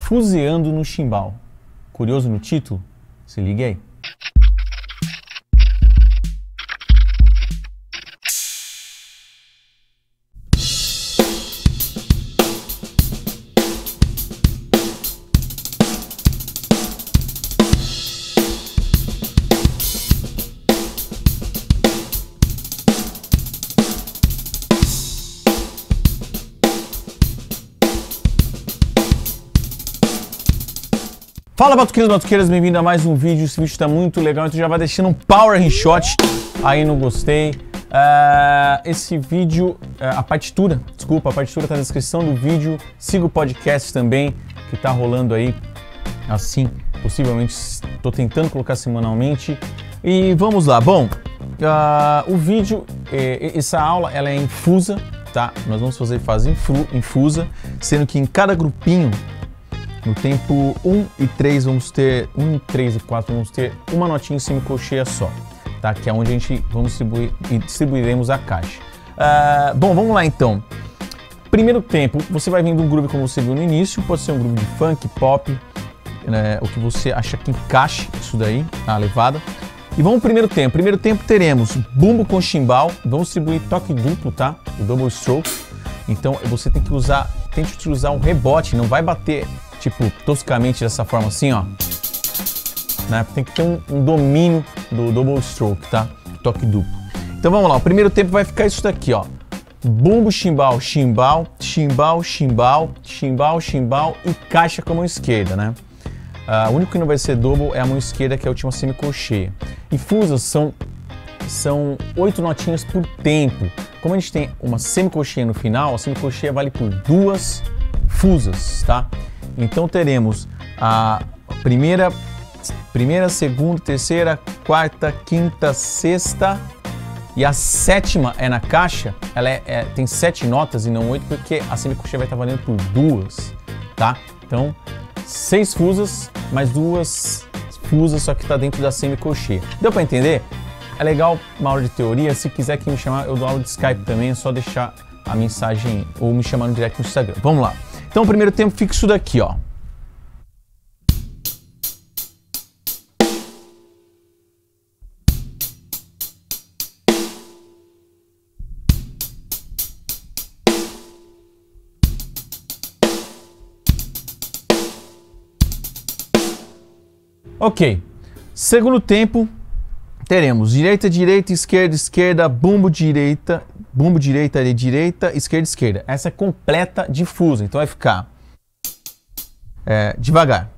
Fuseando no chimbal. Curioso no título? Se liga aí. Fala batuqueiros, batuqueiras, bem-vindo a mais um vídeo. Esse vídeo está muito legal, então já vai deixando um power headshot aí no gostei. Esse vídeo, a partitura está na descrição do vídeo. Siga o podcast também, que está rolando aí, assim, possivelmente estou tentando colocar semanalmente. E vamos lá, bom, o vídeo, essa aula, ela é infusa, tá? Nós vamos fazer fase infusa, sendo que em cada grupinho, no tempo 1 e 3 vamos ter 1, 3 e 4 vamos ter uma notinha em semicolcheia só, tá? Que é onde a gente vamos distribuiremos a caixa. Bom, vamos lá então. Primeiro tempo, você vai vir de um groove como você viu no início, pode ser um groove de funk, pop, né, o que você acha que encaixe isso daí, a levada. E vamos pro primeiro tempo. Primeiro tempo teremos bumbo com chimbal, vamos distribuir toque duplo, tá? O double stroke. Então você tem que usar, tente utilizar um rebote, não vai bater tipo, toscamente dessa forma assim, ó, né? Tem que ter um domínio do double stroke, tá? Toque duplo. Então vamos lá, o primeiro tempo vai ficar isso daqui, ó. Bumbo, chimbal, chimbal, chimbal, chimbal, chimbal, chimbal e caixa com a mão esquerda, né? O único que não vai ser double é a mão esquerda, que é a última semicolcheia. E fusas são 8 notinhas por tempo. Como a gente tem uma semicolcheia no final, a semicolcheia vale por 2 fusas, tá? Então teremos a primeira, segunda, terceira, quarta, quinta, sexta e a sétima é na caixa. Ela tem 7 notas e não 8, porque a semicolcheia vai estar valendo por 2, tá? Então 6 fusas mais 2 fusas, só que está dentro da semicolcheia. Deu para entender? É legal uma aula de teoria. Se quiser que me chamar, eu dou aula de Skype também, é só deixar a mensagem ou me chamar no direct no Instagram. Vamos lá. Então o primeiro tempo fica isso daqui, ó. Ok. Segundo tempo teremos direita, direita, esquerda, esquerda, bumbo, direita, direita, esquerda, esquerda. Essa é completa difusa, então vai ficar devagar.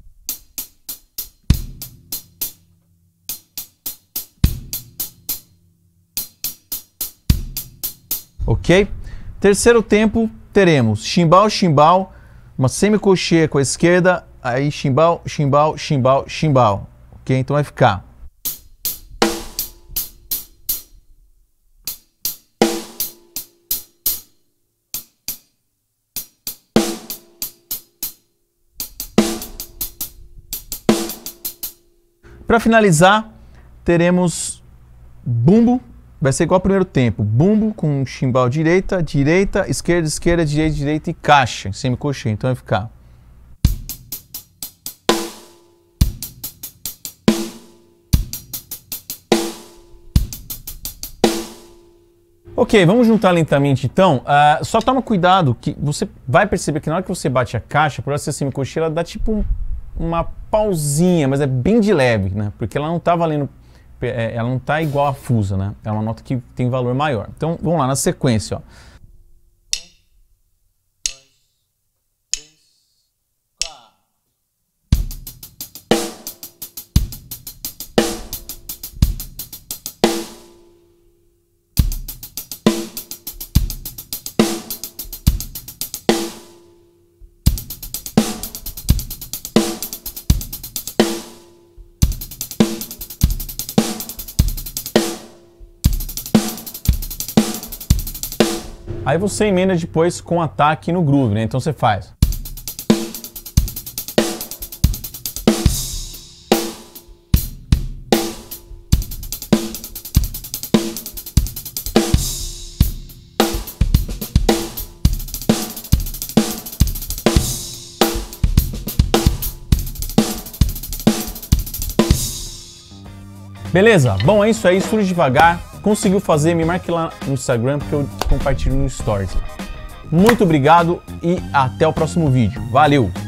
Ok? Terceiro tempo teremos chimbal, chimbal, uma semicolcheia com a esquerda, aí chimbal, chimbal, chimbal, chimbal. Ok? Então vai ficar. Para finalizar, teremos bumbo, vai ser igual ao primeiro tempo. Bumbo com chimbal direita, direita, esquerda, esquerda, direita, direita e caixa, em semicolcheia. Então vai ficar. Ok, vamos juntar lentamente então. Só toma cuidado que você vai perceber que na hora que você bate a caixa, por ela ser semicolcheia, ela dá tipo uma pausinha, mas é bem de leve, né? Porque ela não tá valendo, ela não tá igual a fusa, né? É uma nota que tem valor maior. Então vamos lá na sequência, ó. Aí você emenda depois com ataque no groove, né? Então você faz. Beleza? Bom, é isso aí, estude devagar. Conseguiu fazer, me marque lá no Instagram porque eu compartilho no Stories. Muito obrigado e até o próximo vídeo. Valeu!